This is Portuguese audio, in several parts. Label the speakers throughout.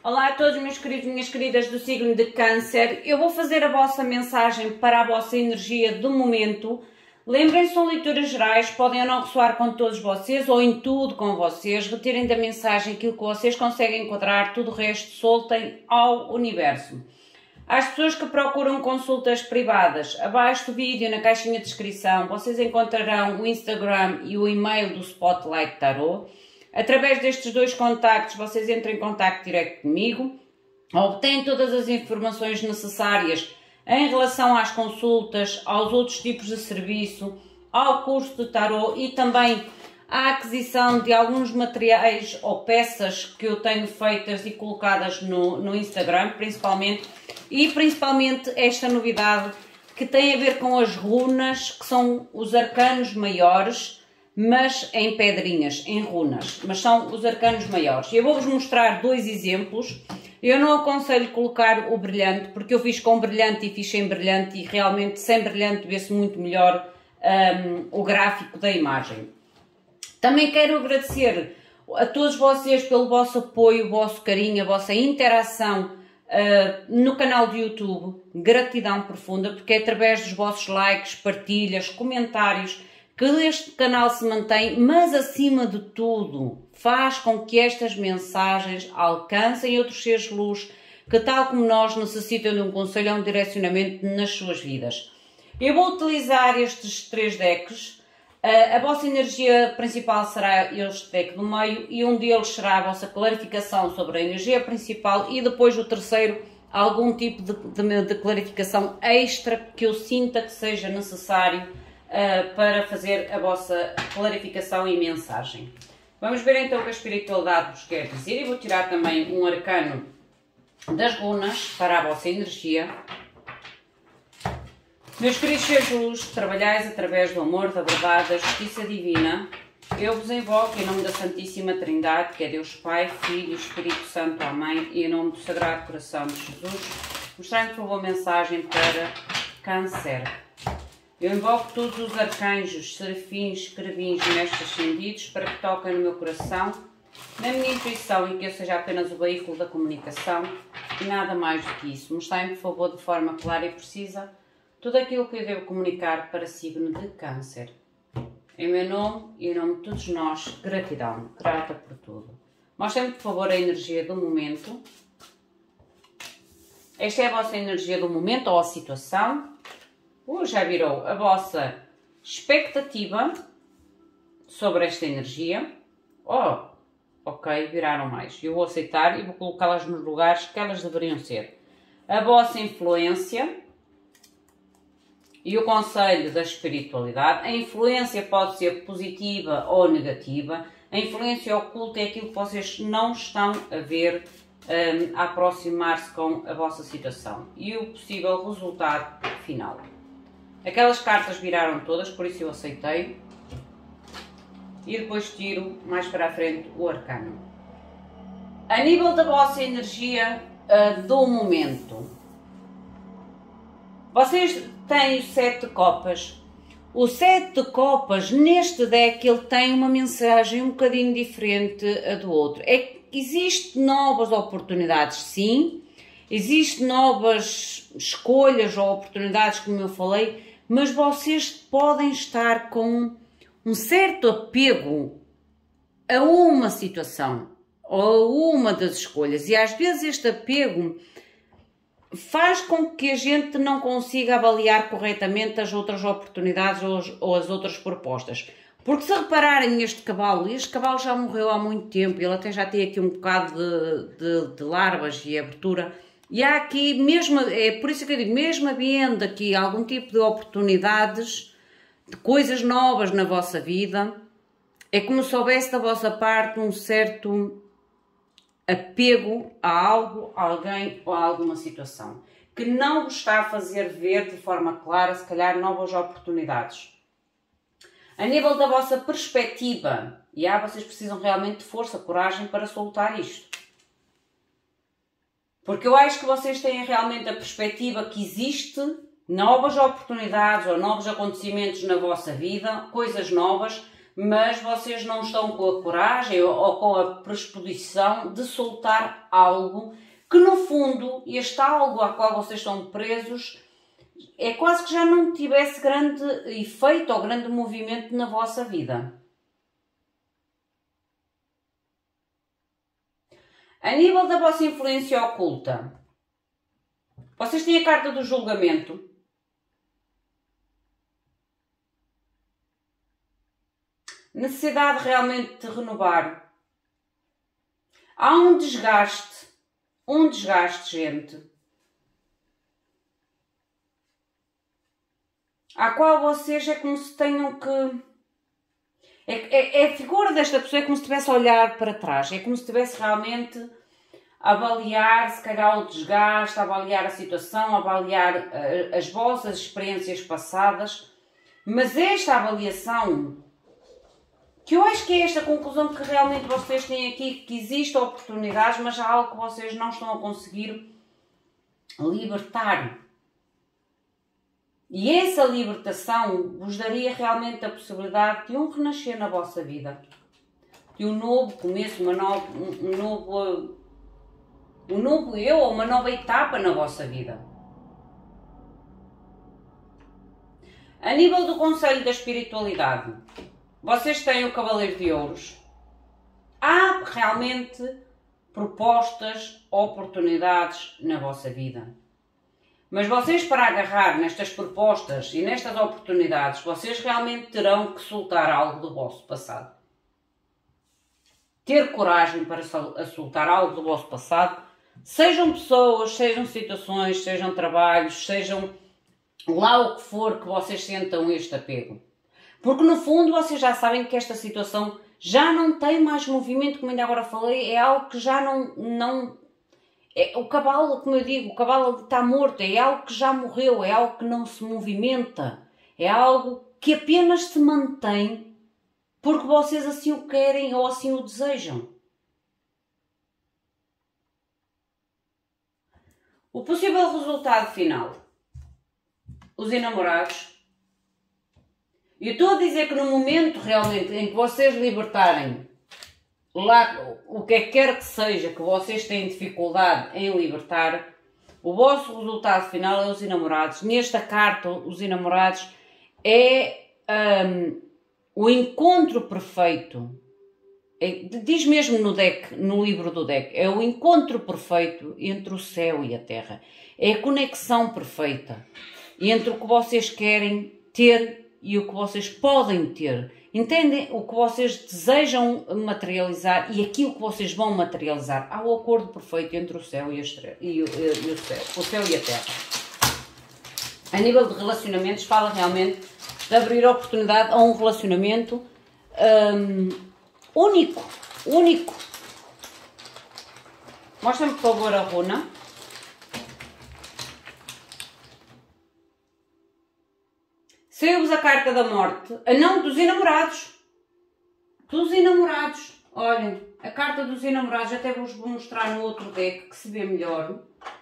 Speaker 1: Olá a todos meus queridos e minhas queridas do signo de Câncer. Eu vou fazer a vossa mensagem para a vossa energia do momento. Lembrem-se, são leituras gerais, podem ou não ressoar com todos vocês ou em tudo com vocês. Retirem da mensagem aquilo que vocês conseguem enquadrar, tudo o resto soltem ao universo. Às pessoas que procuram consultas privadas, abaixo do vídeo, na caixinha de descrição, vocês encontrarão o Instagram e o e-mail do Spotlight Tarot. Através destes dois contactos, vocês entram em contacto direto comigo, obtêm todas as informações necessárias em relação às consultas, aos outros tipos de serviço, ao curso de tarot e também à aquisição de alguns materiais ou peças que eu tenho feitas e colocadas no Instagram, principalmente esta novidade que tem a ver com as runas, que são os arcanos maiores, mas em pedrinhas, em runas, mas são os arcanos maiores. Eu vou-vos mostrar dois exemplos. Eu não aconselho colocar o brilhante, porque eu fiz com brilhante e fiz sem brilhante, e realmente sem brilhante vê-se muito melhor o gráfico da imagem. Também quero agradecer a todos vocês pelo vosso apoio, o vosso carinho, a vossa interação no canal do YouTube. Gratidão profunda, porque é através dos vossos likes, partilhas, comentários que este canal se mantém, mas acima de tudo faz com que estas mensagens alcancem outros seres de luz que, tal como nós, necessitam de um conselho ou um direcionamento nas suas vidas. Eu vou utilizar estes três decks. A vossa energia principal será este deck do meio e um deles será a vossa clarificação sobre a energia principal e depois o terceiro algum tipo de clarificação extra que eu sinta que seja necessário para fazer a vossa clarificação e mensagem. Vamos ver então o que a espiritualidade vos quer dizer e vou tirar também um arcano das runas para a vossa energia. Meus queridos seres de luz, trabalhais através do amor, da verdade, da justiça divina. Eu vos invoco em nome da Santíssima Trindade, que é Deus Pai, Filho e Espírito Santo, Amém, e em nome do Sagrado Coração de Jesus, mostrando por favor mensagem para Câncer. Eu invoco todos os arcanjos, serafins, querubins e mestres ascendidos para que toquem no meu coração, na minha intuição e que eu seja apenas o veículo da comunicação e nada mais do que isso. Mostrem-me, por favor, de forma clara e precisa tudo aquilo que eu devo comunicar para o signo de Câncer. Em meu nome e em nome de todos nós, gratidão, grata por tudo. Mostrem-me, por favor, a energia do momento. Esta é a vossa energia do momento ou a situação. Já virou a vossa expectativa sobre esta energia. Ok, viraram mais. Eu vou aceitar e vou colocá-las nos lugares que elas deveriam ser. A vossa influência e o conselho da espiritualidade. A influência pode ser positiva ou negativa. A influência oculta é aquilo que vocês não estão a ver a aproximar-se com a vossa situação. E o possível resultado final. Aquelas cartas viraram todas, por isso eu aceitei. E depois tiro mais para a frente o arcano. A nível da vossa energia do momento, vocês têm o 7 de copas. O 7 de copas, neste deck, ele tem uma mensagem um bocadinho diferente do outro. Existem novas oportunidades, sim. Existem novas escolhas ou oportunidades, como eu falei, mas vocês podem estar com um certo apego a uma situação ou a uma das escolhas. E às vezes este apego faz com que a gente não consiga avaliar corretamente as outras oportunidades ou as outras propostas. Porque se repararem este cavalo já morreu há muito tempo, ele até já tem aqui um bocado de larvas e abertura. E há aqui, mesmo, é por isso que eu digo, mesmo havendo aqui algum tipo de oportunidades, de coisas novas na vossa vida, é como se houvesse da vossa parte um certo apego a algo, a alguém ou a alguma situação, que não vos está a fazer ver de forma clara, se calhar, novas oportunidades. A nível da vossa perspectiva, vocês precisam realmente de força, coragem para soltar isto. Porque eu acho que vocês têm realmente a perspectiva que existe novas oportunidades ou novos acontecimentos na vossa vida, coisas novas, mas vocês não estão com a coragem ou com a predisposição de soltar algo que no fundo este algo ao qual vocês estão presos é quase que já não tivesse grande efeito ou grande movimento na vossa vida. A nível da vossa influência oculta, vocês têm a carta do julgamento. Necessidade realmente de renovar. Há um desgaste, gente, à qual vocês é como se tenham que... a figura desta pessoa é como se estivesse a olhar para trás, é como se estivesse realmente a avaliar, se calhar, o desgaste, a avaliar a situação, a avaliar as vossas experiências passadas, mas esta avaliação, que eu acho que é esta conclusão que realmente vocês têm aqui, que existem oportunidades, mas há algo que vocês não estão a conseguir libertar. E essa libertação vos daria realmente a possibilidade de um renascer na vossa vida. De um novo começo, um novo eu, ou uma nova etapa na vossa vida. A nível do conselho da espiritualidade, vocês têm o Cavaleiro de Ouros. Há realmente propostas, oportunidades na vossa vida. Mas vocês, para agarrar nestas propostas e nestas oportunidades, vocês realmente terão que soltar algo do vosso passado. Ter coragem para soltar algo do vosso passado, sejam pessoas, sejam situações, sejam trabalhos, sejam lá o que for que vocês sentam este apego. Porque no fundo vocês já sabem que esta situação já não tem mais movimento, como ainda agora falei, é algo que já não é, o cavalo, como eu digo, o cavalo está morto, é algo que já morreu, é algo que não se movimenta, é algo que apenas se mantém porque vocês assim o querem ou assim o desejam. O possível resultado final. Os enamorados. E eu estou a dizer que no momento realmente em que vocês libertarem lá o que quer que seja que vocês têm dificuldade em libertar, o vosso resultado final é os enamorados. Nesta carta, os enamorados é o encontro perfeito. Diz mesmo no deck, no livro do deck, é o encontro perfeito entre o céu e a terra. É a conexão perfeita entre o que vocês querem ter e o que vocês podem ter. Entendem o que vocês desejam materializar e aquilo que vocês vão materializar. Há o acordo perfeito entre o céu e o céu e a terra. A nível de relacionamentos, fala realmente de abrir oportunidade a um relacionamento único. Mostra-me, por favor, a runa. Saiu-vos a carta da morte. Não, dos enamorados. Dos enamorados. Olhem, a carta dos enamorados. Até vos vou mostrar no outro deck que se vê melhor.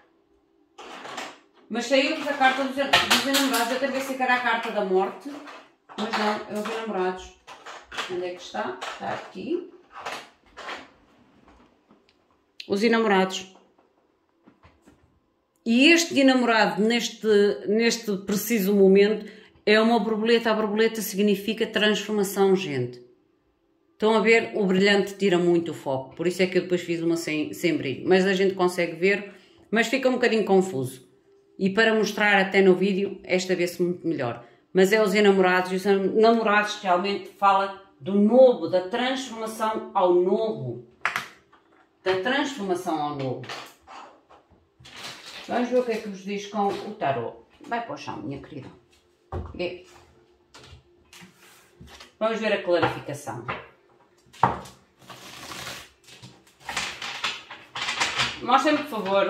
Speaker 1: Mas saiu-vos a carta dos enamorados. Até pensei que era a carta da morte. Mas não, é os enamorados. Onde é que está? Está aqui. Os enamorados. E este enamorado, neste preciso momento, é uma borboleta. A borboleta significa transformação, gente. Estão a ver? O brilhante tira muito o foco. Por isso é que eu depois fiz uma sem brilho. Mas a gente consegue ver, mas fica um bocadinho confuso. E para mostrar até no vídeo, esta vê-se muito melhor. Mas é os enamorados. E os namorados realmente fala do novo, da transformação ao novo. Da transformação ao novo. Vamos ver o que é que vos diz com o tarot. Vai para o chão, minha querida. Vamos ver a clarificação. Mostrem-me, por favor,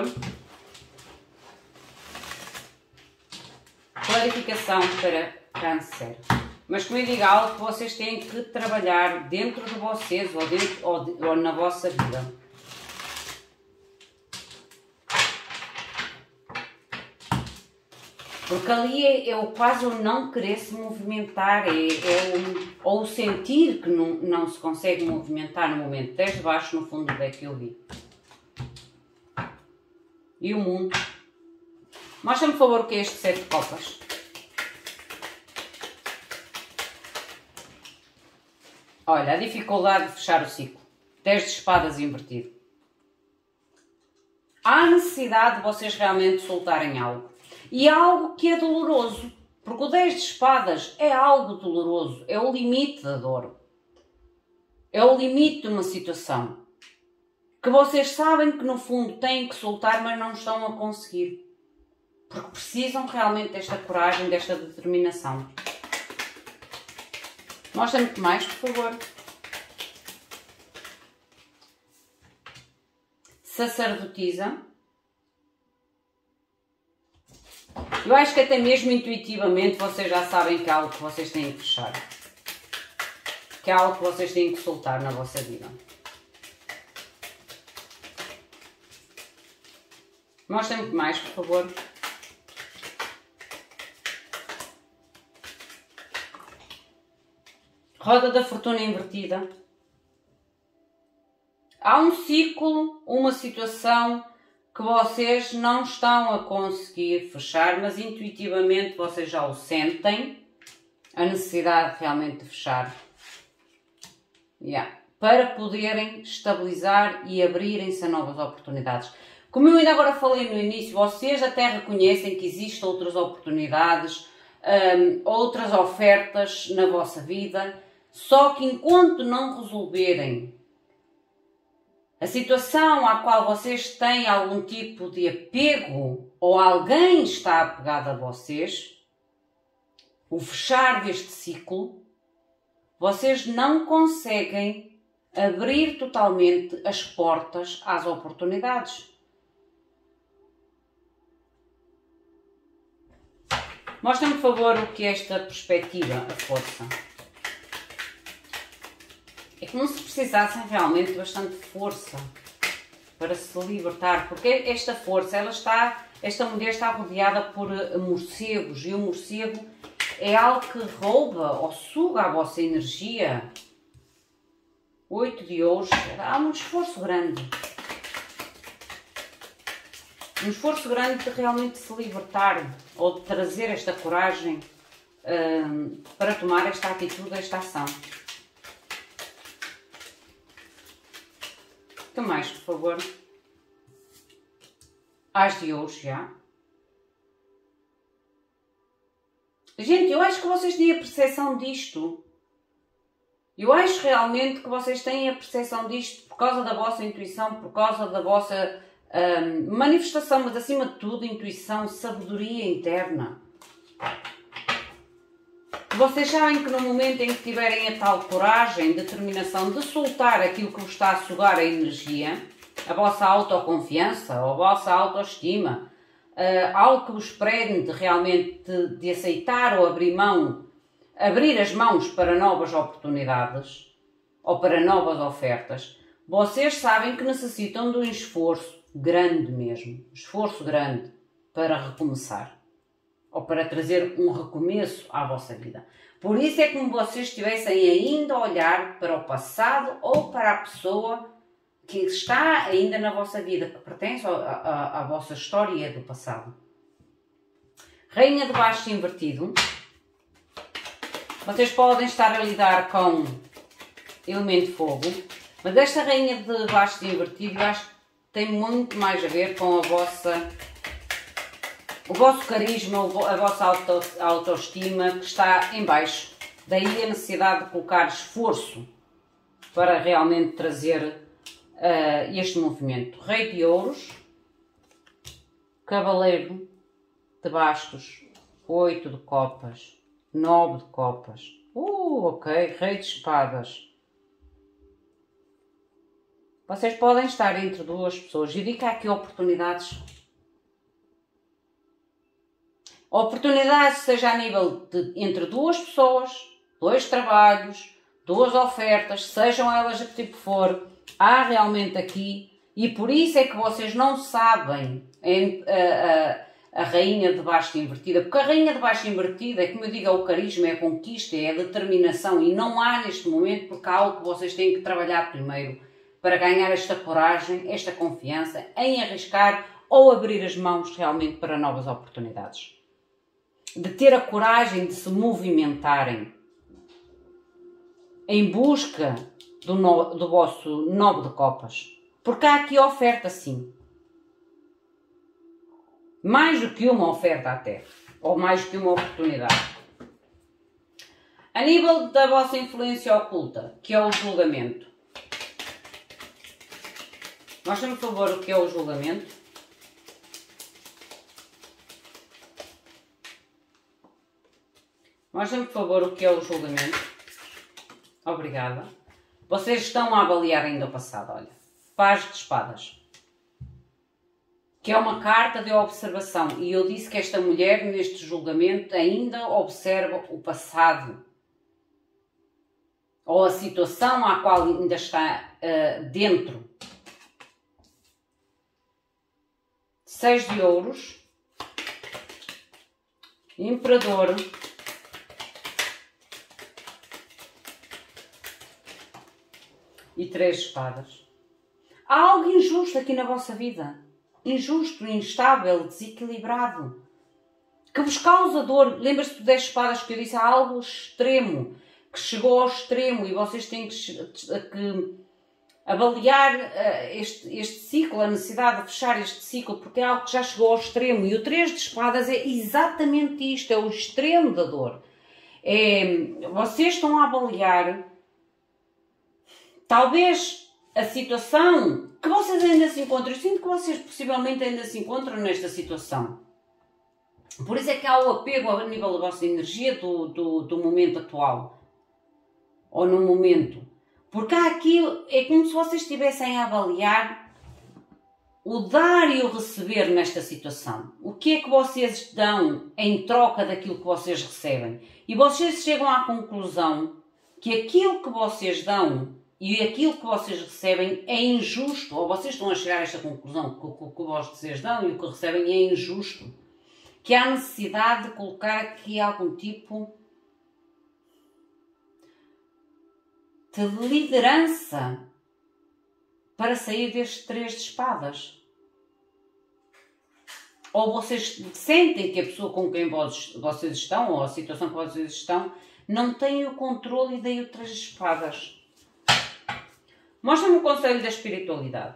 Speaker 1: clarificação para Câncer. Mas como eu digo, algo que vocês têm que trabalhar dentro de vocês ou na vossa vida. Porque ali é o quase o não querer se movimentar, ou o sentir que não se consegue movimentar no momento. 10 de baixo no fundo do deck eu vi. E o mundo. Mostra-me, por favor, o que é este 7 de copas. Olha, a dificuldade de fechar o ciclo. 10 de espadas invertido. Há necessidade de vocês realmente soltarem algo. E algo que é doloroso. Porque o 10 de espadas é algo doloroso. É o limite da dor. É o limite de uma situação. Que vocês sabem que no fundo têm que soltar, mas não estão a conseguir. Porque precisam realmente desta coragem, desta determinação. Mostra-me mais, por favor. Sacerdotisa. Eu acho que até mesmo intuitivamente vocês já sabem que é algo que vocês têm que fechar. Que é algo que vocês têm que soltar na vossa vida. Mostra-me mais, por favor. Roda da fortuna invertida. Há um ciclo, uma situação que vocês não estão a conseguir fechar, mas intuitivamente vocês já o sentem. A necessidade realmente de fechar. Para poderem estabilizar e abrirem-se a novas oportunidades. Como eu ainda agora falei no início, vocês até reconhecem que existem outras oportunidades, outras ofertas na vossa vida, só que enquanto não resolverem a situação à qual vocês têm algum tipo de apego ou alguém está apegado a vocês, o fechar deste ciclo, vocês não conseguem abrir totalmente as portas às oportunidades. Mostra-me, por favor, o que é esta perspectiva, a força. É como se precisassem realmente de bastante força para se libertar, porque esta força, esta mulher está rodeada por morcegos, e o morcego é algo que rouba ou suga a vossa energia. 8 de ouros, há um esforço grande. Um esforço grande de realmente se libertar ou de trazer esta coragem para tomar esta atitude, esta ação. O que mais, por favor? As de ouros já. Gente, eu acho que vocês têm a percepção disto. Eu acho realmente que vocês têm a percepção disto por causa da vossa intuição, por causa da vossa manifestação, mas acima de tudo, intuição, sabedoria interna. Vocês sabem que no momento em que tiverem a tal coragem, determinação de soltar aquilo que vos está a sugar a energia, a vossa autoconfiança, a vossa autoestima, algo que vos prende realmente de aceitar ou abrir as mãos para novas oportunidades ou para novas ofertas, vocês sabem que necessitam de um esforço grande mesmo, esforço grande para recomeçar ou para trazer um recomeço à vossa vida. Por isso é como vocês estivessem ainda a olhar para o passado ou para a pessoa que está ainda na vossa vida, que pertence à vossa história do passado. Rainha de Bastos invertido. Vocês podem estar a lidar com elemento fogo, mas esta Rainha de Bastos invertido eu acho que tem muito mais a ver com o vosso carisma, a vossa autoestima que está em baixo. Daí a necessidade de colocar esforço para realmente trazer este movimento. Rei de ouros, cavaleiro de bastos, 8 de copas, 9 de copas. Ok, rei de espadas. Vocês podem estar entre duas pessoas. Eu digo que há aqui oportunidades. Oportunidades seja a nível de entre duas pessoas, 2 trabalhos, 2 ofertas, sejam elas de que tipo for. Há realmente aqui, e por isso é que vocês não sabem a rainha de baixo invertida, porque a rainha de baixo invertida, como eu digo, é o carisma, é a conquista, é a determinação, e não há neste momento, porque há algo que vocês têm que trabalhar primeiro para ganhar esta coragem, esta confiança em arriscar ou abrir as mãos realmente para novas oportunidades. De ter a coragem de se movimentarem em busca do vosso 9 de copas. Porque há aqui oferta, sim. Mais do que uma oferta até. Ou mais do que uma oportunidade. A nível da vossa influência oculta, que é o julgamento. Mostra-me, por favor, o que é o julgamento. Mostra-me, por favor, o que é o julgamento. Obrigada. Vocês estão a avaliar ainda o passado, olha. Paz de espadas. Que é uma carta de observação. E eu disse que esta mulher, neste julgamento, ainda observa o passado. Ou a situação à qual ainda está dentro. 6 de ouros. Imperador. E 3 de espadas. Há algo injusto aqui na vossa vida. Injusto, instável, desequilibrado. Que vos causa dor. Lembra-se do 10 de espadas que eu disse? Há algo extremo. Que chegou ao extremo e vocês têm que avaliar este ciclo, a necessidade de fechar este ciclo, porque é algo que já chegou ao extremo. E o 3 de espadas é exatamente isto. É o extremo da dor. Vocês estão a avaliar talvez a situação que vocês ainda se encontram. Eu sinto que vocês possivelmente ainda se encontram nesta situação. Por isso é que há o apego a nível da vossa energia do momento atual. Ou no momento. Porque há aqui, é como se vocês estivessem a avaliar o dar e o receber nesta situação. O que é que vocês dão em troca daquilo que vocês recebem? E vocês chegam à conclusão que aquilo que vocês dão e aquilo que vocês recebem é injusto, ou vocês estão a chegar a esta conclusão, que o que vocês dão e o que recebem é injusto. Que há necessidade de colocar aqui algum tipo de liderança para sair destes 3 de espadas. Ou vocês sentem que a pessoa com quem vocês estão, ou a situação que vocês estão, não tem o controle e daí o 3 de espadas. Mostra-me o conselho da espiritualidade.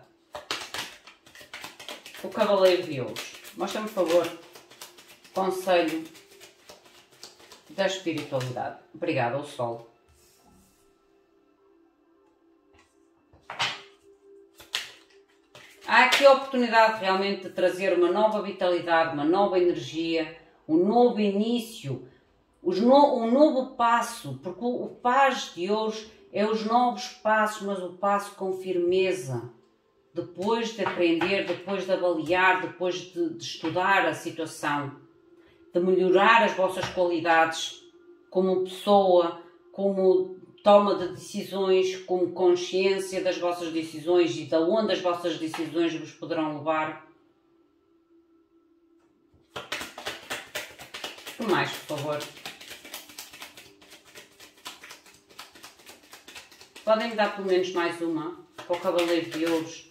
Speaker 1: O cavaleiro de ouros. Mostra-me, por favor, o conselho da espiritualidade. Obrigada, o sol. Há aqui a oportunidade realmente de trazer uma nova vitalidade, uma nova energia, um novo início, um novo passo, porque o paz de ouros é os novos passos, mas o passo com firmeza. Depois de aprender, depois de avaliar, depois de estudar a situação, de melhorar as vossas qualidades como pessoa, como toma de decisões, como consciência das vossas decisões e de onde as vossas decisões vos poderão levar. Por mais, por favor. Podem me dar pelo menos mais uma para o cavaleiro de ouros.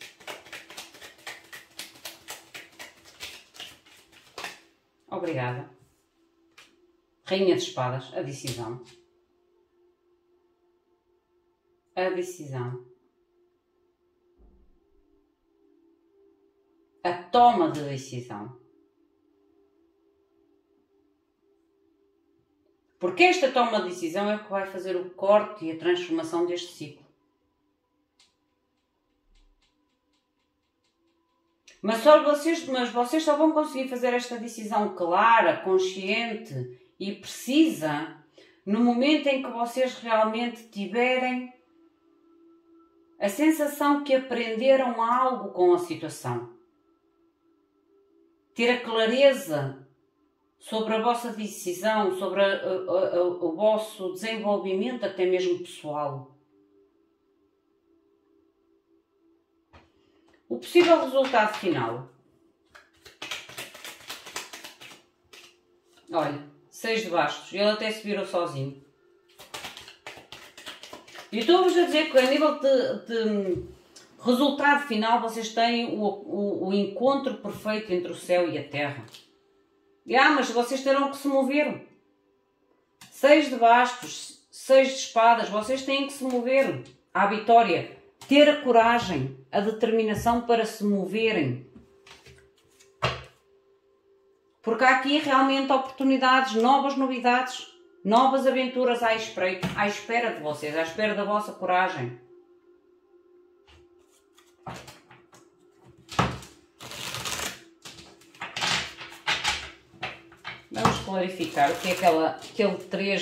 Speaker 1: Obrigada. Rainha de espadas, a decisão. A decisão. A toma de decisão. Porque esta toma de decisão é o que vai fazer o corte e a transformação deste ciclo. Mas vocês só vão conseguir fazer esta decisão clara, consciente e precisa no momento em que vocês realmente tiverem a sensação que aprenderam algo com a situação. Ter a clareza sobre a vossa decisão, sobre o vosso desenvolvimento até mesmo pessoal. O possível resultado final. Olha, 6 de bastos. Ele até se virou sozinho. E estou-vos a dizer que a nível de resultado final vocês têm o encontro perfeito entre o céu e a terra. Mas vocês terão que se mover. 6 de bastos, 6 de espadas, vocês têm que se mover à vitória. Ter a coragem, a determinação para se moverem. Porque há aqui realmente oportunidades, novas novidades, novas aventuras à espera de vocês, à espera da vossa coragem. Vamos clarificar o que é aquele 10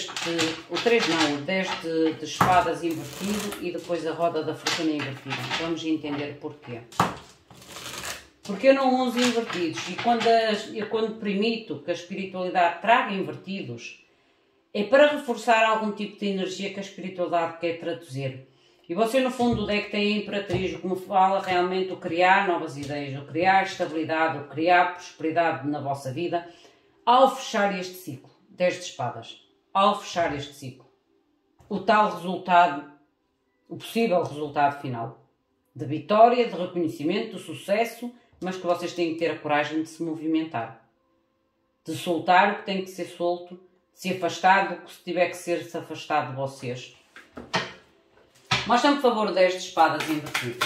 Speaker 1: de espadas invertido e depois a roda da fortuna invertida. Vamos entender porquê. Porque eu não uso invertidos e quando permito que a espiritualidade traga invertidos, é para reforçar algum tipo de energia que a espiritualidade quer traduzir. E você no fundo do deck tem a Imperatriz, como fala realmente o criar novas ideias, o criar estabilidade, o criar prosperidade na vossa vida, ao fechar este ciclo, 10 de espadas, ao fechar este ciclo. O tal resultado, o possível resultado final, de vitória, de reconhecimento, de sucesso, mas que vocês têm que ter a coragem de se movimentar, de soltar o que tem que ser solto, de se afastar do que se tiver que ser se afastado de vocês. Mostra-me, por favor, 10 de espadas invertido.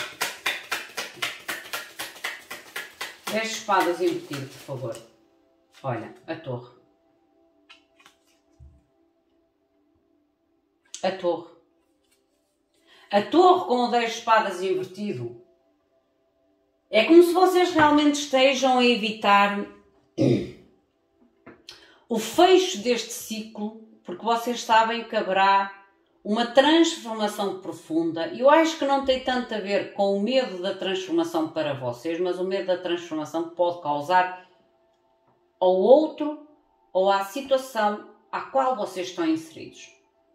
Speaker 1: 10 de espadas invertido, por favor. Olha, a torre. A torre. A torre com o 10 de espadas invertido. É como se vocês realmente estejam a evitar o fecho deste ciclo, porque vocês sabem que haverá uma transformação profunda. Eu acho que não tem tanto a ver com o medo da transformação para vocês, mas o medo da transformação pode causar ao outro ou à situação à qual vocês estão inseridos.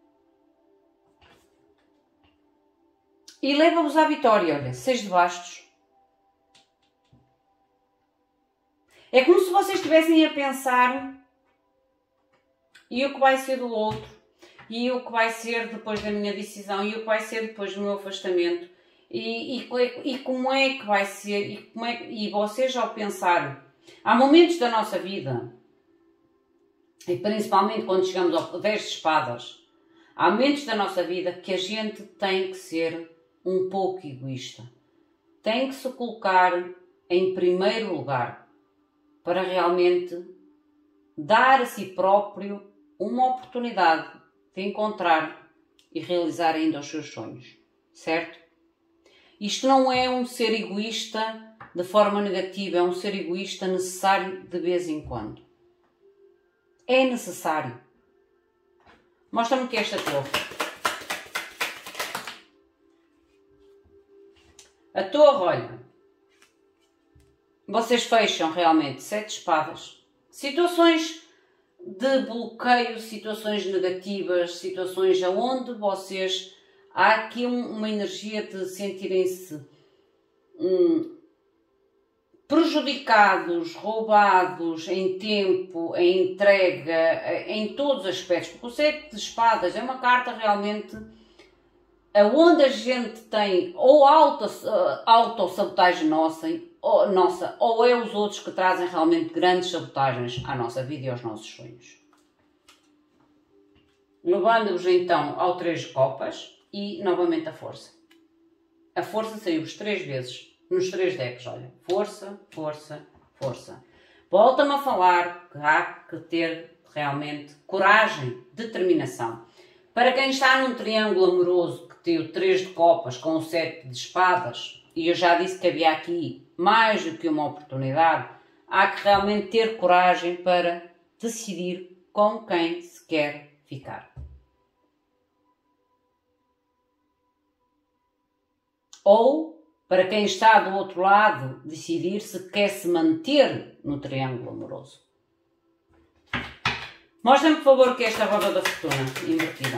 Speaker 1: E leva-vos à vitória, olha, 6 de bastos. É como se vocês estivessem a pensar e o que vai ser do outro, e o que vai ser depois da minha decisão, e o que vai ser depois do meu afastamento, e como é que vai ser, e vocês ao pensar, há momentos da nossa vida, e principalmente quando chegamos ao 10 de espadas, há momentos da nossa vida que a gente tem que ser um pouco egoísta. Tem que se colocar em primeiro lugar para realmente dar a si próprio uma oportunidade de encontrar e realizar ainda os seus sonhos, certo? Isto não é um ser egoísta de forma negativa, é um ser egoísta necessário de vez em quando. É necessário. Mostra-me que é esta torre. A torre, olha, vocês fecham realmente 7 espadas. Situações de bloqueio, situações negativas, situações onde vocês... Há aqui uma energia de sentirem-se prejudicados, roubados em tempo, em entrega, em todos os aspectos. Porque o 7 de espadas é uma carta realmente onde a gente tem ou autossabotagem nossa, ou é os outros que trazem realmente grandes sabotagens à nossa vida e aos nossos sonhos. Levando-vos então ao 3 de copas e novamente a força. A força saiu-vos 3 vezes nos 3 decks, olha. Força, força, força. Volta-me a falar que há que ter realmente coragem, determinação. Para quem está num triângulo amoroso que tem o 3 de copas com o 7 de espadas, e eu já disse que havia aqui mais do que uma oportunidade, há que realmente ter coragem para decidir com quem se quer ficar. Ou, para quem está do outro lado, decidir se quer se manter no triângulo amoroso. Mostrem-me, por favor, que é esta roda da fortuna invertida.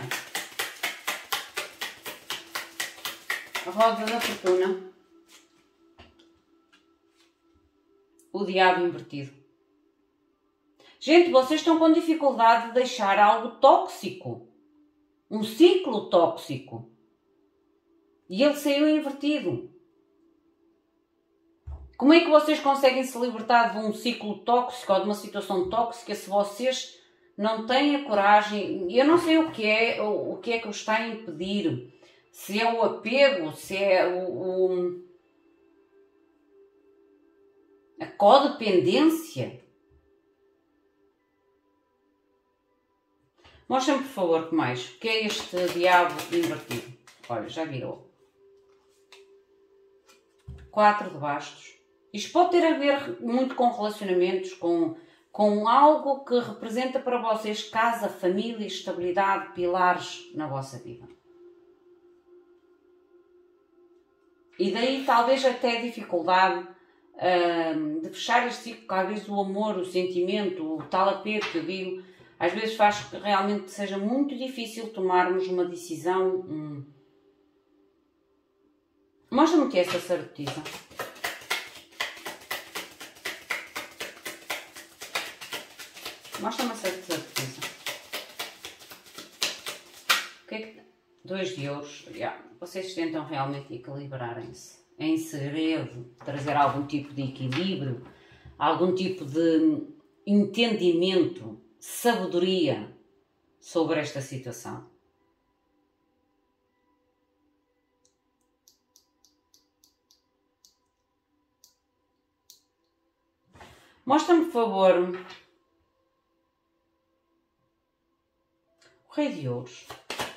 Speaker 1: A roda da fortuna. O diabo invertido. Gente, vocês estão com dificuldade de deixar algo tóxico. Um ciclo tóxico. E ele saiu invertido. Como é que vocês conseguem se libertar de um ciclo tóxico ou de uma situação tóxica se vocês não têm a coragem? Eu não sei o que é que vos está a impedir. Se é o apego, se é a codependência. Mostrem-me, por favor, que mais. O que é este diabo invertido? Olha, já virou. 4 de bastos. Isto pode ter a ver muito com relacionamentos, com algo que representa para vocês casa, família, estabilidade, pilares na vossa vida. E daí talvez até a dificuldade de fechar este ciclo, que às vezes o amor, o sentimento, o tal apego que eu digo, às vezes faz que realmente seja muito difícil tomarmos uma decisão. Mostra-me o que é essa sacerdotisa. Mostra-me a sacerdotisa. O que é que... 2 de ouros. Vocês tentam realmente equilibrarem-se. Em segredo, trazer algum tipo de equilíbrio, algum tipo de entendimento, sabedoria sobre esta situação. Mostra-me, por favor, o Rei de Ouros.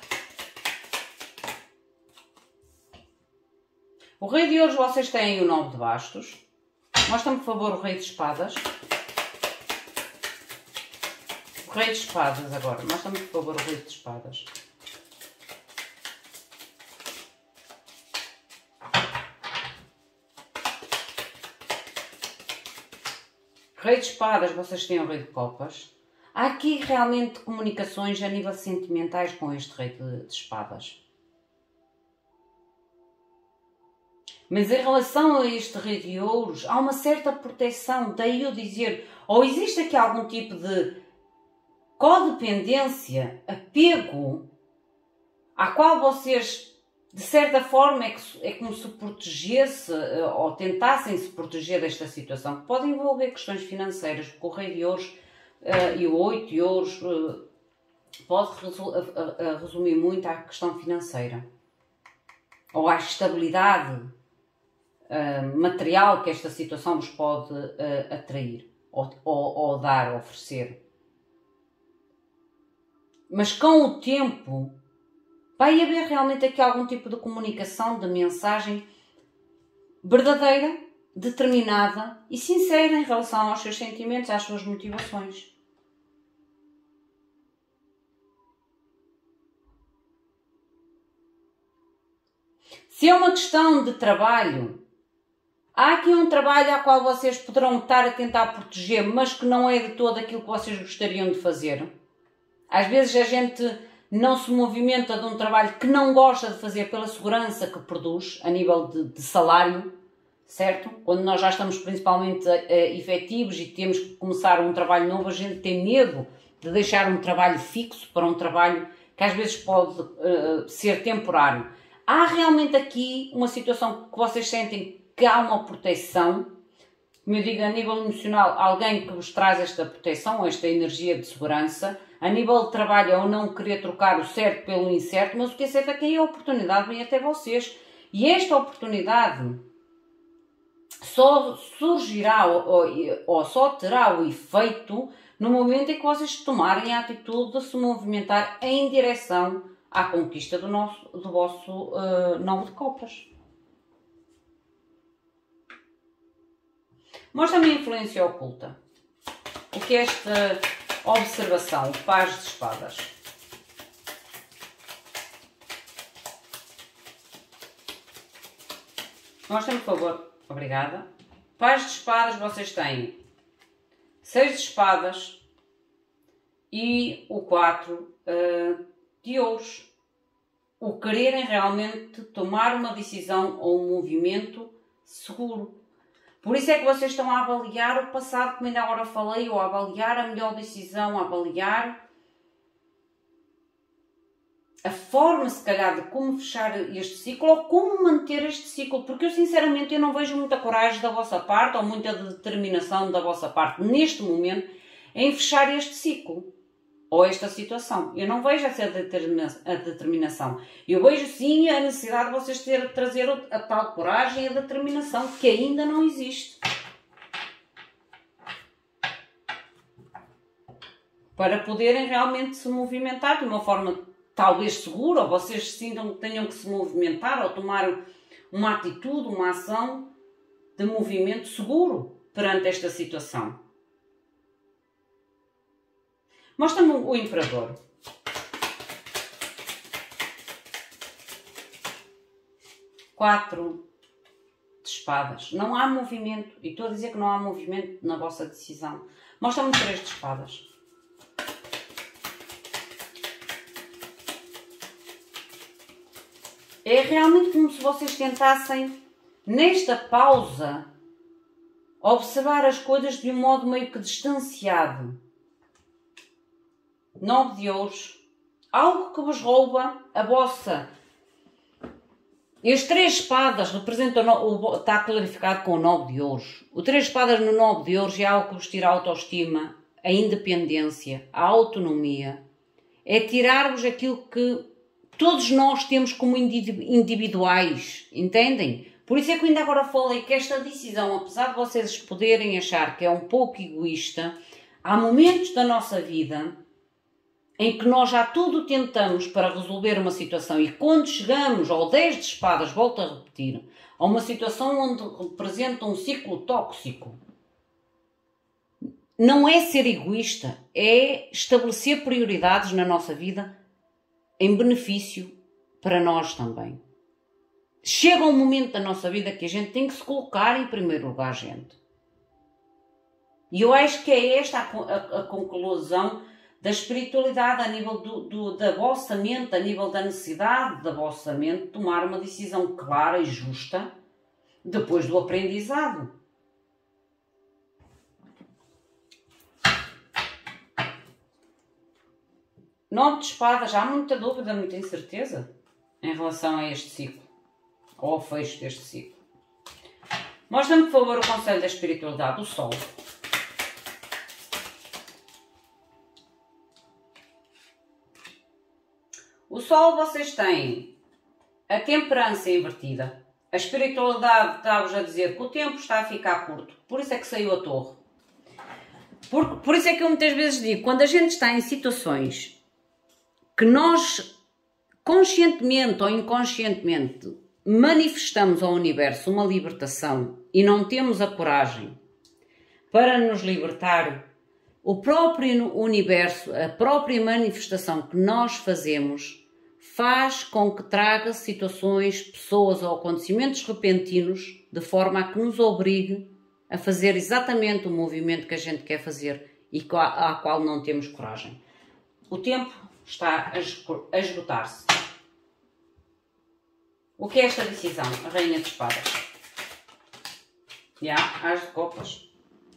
Speaker 1: O Rei de Ouros, vocês têm o 9 de bastos. Mostra-me, por favor, o Rei de Espadas. O Rei de Espadas agora. Mostra-me, por favor, o Rei de Espadas. Rei de Espadas, vocês têm o Rei de Copas. Há aqui realmente comunicações a nível sentimentais com este Rei de Espadas. Mas em relação a este Rei de Ouros, há uma certa proteção. Daí eu dizer, ou existe aqui algum tipo de codependência, apego, à qual vocês, de certa forma, é como se protegesse ou tentassem se proteger desta situação, que pode envolver questões financeiras, porque o Rei de Ouros e o 8 de Ouros pode resumir muito à questão financeira ou à estabilidade material que esta situação vos pode atrair ou dar, oferecer. Mas com o tempo vai haver realmente aqui algum tipo de comunicação, de mensagem verdadeira, determinada e sincera em relação aos seus sentimentos, às suas motivações. Se é uma questão de trabalho, há aqui um trabalho ao qual vocês poderão estar a tentar proteger, mas que não é de todo aquilo que vocês gostariam de fazer. Às vezes a gente não se movimenta de um trabalho que não gosta de fazer pela segurança que produz, a nível de salário, certo? Quando nós já estamos principalmente efetivos e temos que começar um trabalho novo, a gente tem medo de deixar um trabalho fixo para um trabalho que às vezes pode ser temporário. Há realmente aqui uma situação que vocês sentem que há uma proteção, como eu digo, a nível emocional, alguém que vos traz esta proteção, esta energia de segurança. A nível de trabalho, ou não querer trocar o certo pelo incerto, mas o que é certo é que a oportunidade vem até vocês. E esta oportunidade só surgirá ou só terá o efeito no momento em que vocês tomarem a atitude de se movimentar em direção à conquista do vosso 9 de copas. Mostra-me a influência oculta. O que é esta observação? O Paz de Espadas. Mostra-me, por favor. Obrigada. Paz de Espadas, vocês têm 6 de Espadas e o 4 de Ouros. O quererem realmente tomar uma decisão ou um movimento seguro. Por isso é que vocês estão a avaliar o passado, como ainda agora falei, ou a avaliar a melhor decisão, a avaliar a forma, se calhar, de como fechar este ciclo ou como manter este ciclo. Porque eu, sinceramente, eu não vejo muita coragem da vossa parte ou muita determinação da vossa parte, neste momento, em fechar este ciclo ou esta situação. Eu não vejo essa determinação. Eu vejo, sim, a necessidade de vocês trazer a tal coragem e a determinação que ainda não existe. Para poderem realmente se movimentar de uma forma talvez segura, ou vocês sintam que tenham que se movimentar ou tomar uma atitude, uma ação de movimento seguro perante esta situação. Mostra-me o Imperador. Quatro de espadas. Não há movimento. E estou a dizer que não há movimento na vossa decisão. Mostra-me 3 de espadas. É realmente como se vocês tentassem, nesta pausa, observar as coisas de um modo meio que distanciado. 9 de ouros. Algo que vos rouba a vossa. E as 3 espadas representam, está clarificado com o 9 de ouros. O 3 espadas no 9 de ouros é algo que vos tira a autoestima, a independência, a autonomia. É tirar-vos aquilo que todos nós temos como individuais, entendem? Por isso é que eu ainda agora falei que esta decisão, apesar de vocês poderem achar que é um pouco egoísta, há momentos da nossa vida em que nós já tudo tentamos para resolver uma situação e quando chegamos ao 10 de espadas, volto a repetir, a uma situação onde representa um ciclo tóxico, não é ser egoísta, é estabelecer prioridades na nossa vida em benefício para nós também. Chega um momento da nossa vida que a gente tem que se colocar em primeiro lugar, gente. E eu acho que é esta a conclusão da espiritualidade a nível da vossa mente, a nível da necessidade da vossa mente tomar uma decisão clara e justa depois do aprendizado. Nove de espadas, há muita dúvida, muita incerteza em relação a este ciclo, ou ao fecho deste ciclo. Mostra-me, por favor, o conselho da espiritualidade, o Sol. O Sol, vocês têm a temperança invertida. A espiritualidade está-vos a dizer que o tempo está a ficar curto, por isso é que saiu a Torre. Por isso é que eu muitas vezes digo, quando a gente está em situações que nós, conscientemente ou inconscientemente, manifestamos ao universo uma libertação e não temos a coragem para nos libertar, o próprio universo, a própria manifestação que nós fazemos, faz com que traga situações, pessoas ou acontecimentos repentinos de forma a que nos obrigue a fazer exatamente o movimento que a gente quer fazer e à qual não temos coragem. O tempo está a esgotar-se. O que é esta decisão? A Rainha de Espadas. As de Copas.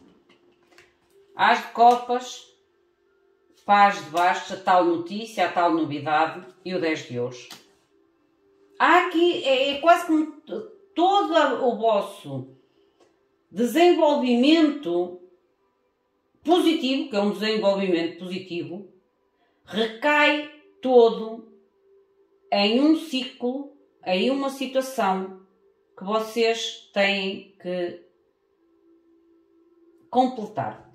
Speaker 1: As de Copas, Paz de Bastos, a tal notícia, a tal novidade e o 10 de Ouros. Há aqui, é quase como todo o vosso desenvolvimento positivo, que é um desenvolvimento positivo, recai todo em um ciclo, em uma situação que vocês têm que completar.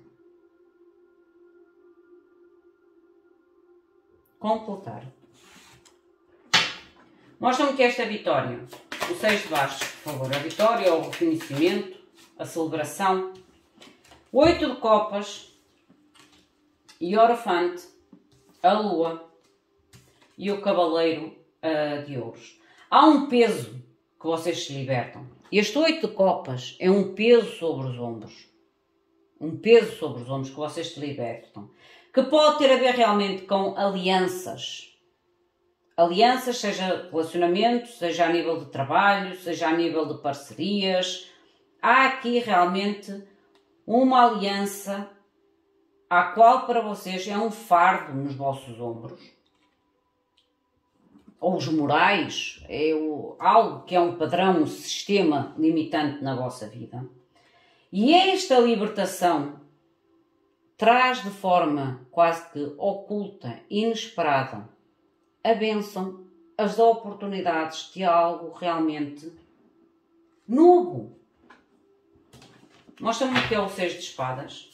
Speaker 1: Mostra-me que esta vitória, o 6 de Bastos, por favor, a vitória, o reconhecimento, a celebração, o 8 de Copas, Hierophante, a Lua e o Cavaleiro de Ouros. Há um peso que vocês se libertam. Este 8 de Copas é um peso sobre os ombros. Um peso sobre os ombros que vocês se libertam. Que pode ter a ver realmente com alianças. Alianças, seja relacionamento, seja a nível de trabalho, seja a nível de parcerias, há aqui realmente uma aliança a qual para vocês é um fardo nos vossos ombros, ou os morais, algo que é um padrão, um sistema limitante na vossa vida. E esta libertação traz de forma quase que oculta, inesperada, a bênção, as oportunidades de algo realmente novo. Mostra-me o que é o 6 de espadas.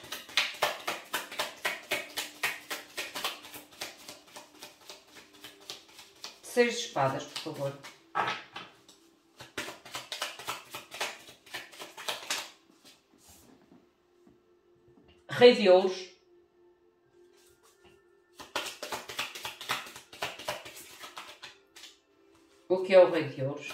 Speaker 1: Seis de espadas, por favor. Rei de ouros. O que é o Rei de ouros?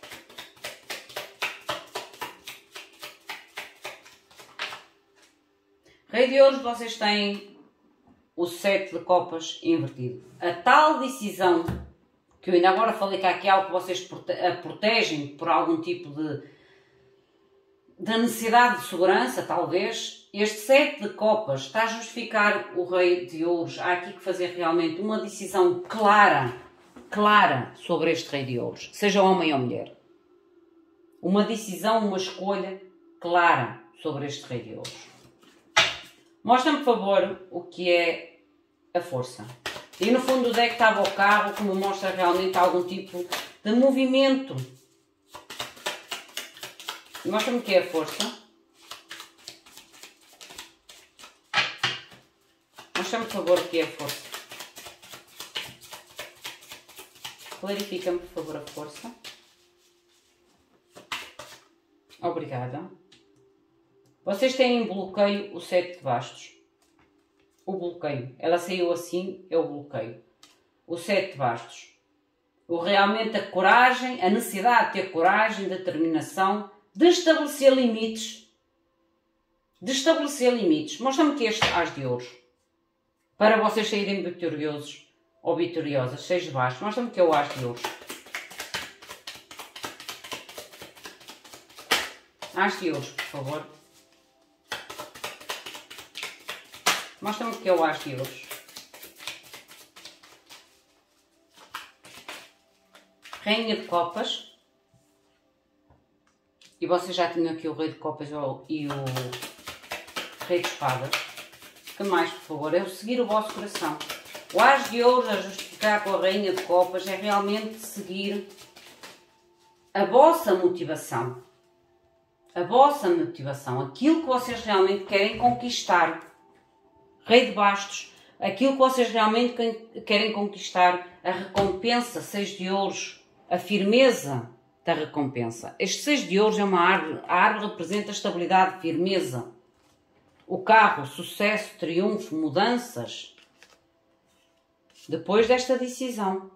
Speaker 1: Rei de ouros, vocês têm o 7 de copas invertido. A tal decisão, que eu ainda agora falei que há aqui algo que vocês protegem por algum tipo de necessidade de segurança, talvez. Este 7 de copas está a justificar o Rei de ouros. Há aqui que fazer realmente uma decisão clara sobre este Rei de ouros, seja homem ou mulher. Uma decisão, uma escolha clara sobre este Rei de ouros. Mostra-me, por favor, o que é a força. E no fundo do deck estava o carro, que me mostra realmente algum tipo de movimento. Mostra-me o que é a força. Mostra-me, por favor, o que é a força. Clarifica-me, por favor, a força. Obrigada. Vocês têm em bloqueio o 7 de bastos. O bloqueio. Ela saiu assim, é o bloqueio. O 7 de bastos. Realmente a coragem, a necessidade de ter coragem, determinação, de estabelecer limites. Mostra-me que este as de ouros. Para vocês saírem vitoriosos ou vitoriosas. 6 de bastos. Mostra-me que é o as de ouros. As de ouros, por favor. Mostra-me o que é o as de ouros. Rainha de copas. E vocês já tinham aqui o Rei de copas e o Rei de espadas. Que mais, por favor? É o seguir o vosso coração. O as de ouros a justificar com a Rainha de copas é realmente seguir a vossa motivação. A vossa motivação. Aquilo que vocês realmente querem conquistar. Rei de bastos, aquilo que vocês realmente querem conquistar, a recompensa, 6 de ouros, a firmeza da recompensa. Este 6 de ouros é uma árvore, a árvore representa estabilidade, firmeza. O carro, sucesso, triunfo, mudanças. Depois desta decisão,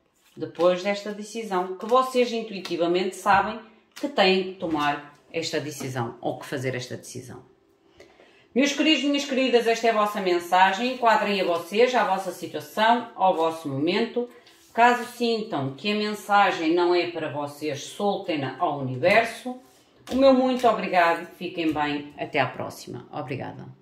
Speaker 1: que vocês intuitivamente sabem que têm que tomar esta decisão, ou que fazer esta decisão. Meus queridos, minhas queridas, esta é a vossa mensagem. Enquadrem a vocês, à vossa situação, ao vosso momento. Caso sintam que a mensagem não é para vocês, soltem-na ao universo. O meu muito obrigado. Fiquem bem. Até à próxima. Obrigada.